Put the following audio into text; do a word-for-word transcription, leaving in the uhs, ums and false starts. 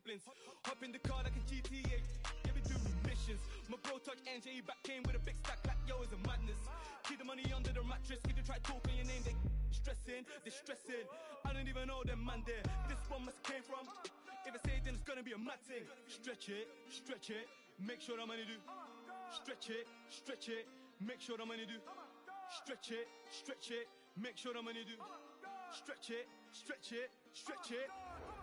splints. Hop in the car like a G T A, yeah, we do missions. My bro touch N J back came with a big stack like yo, it's a madness. Keep the money under the mattress, if you try talking your name, they stressing, they stressing. I don't even know them man there, this one must came from. If I say it, then it's gonna be a mad thing. Stretch it, stretch it, make sure the money do. Stretch it, stretch it, make sure the money do. Stretch it, stretch it, make sure the money do. Stretch it, stretch it, stretch it.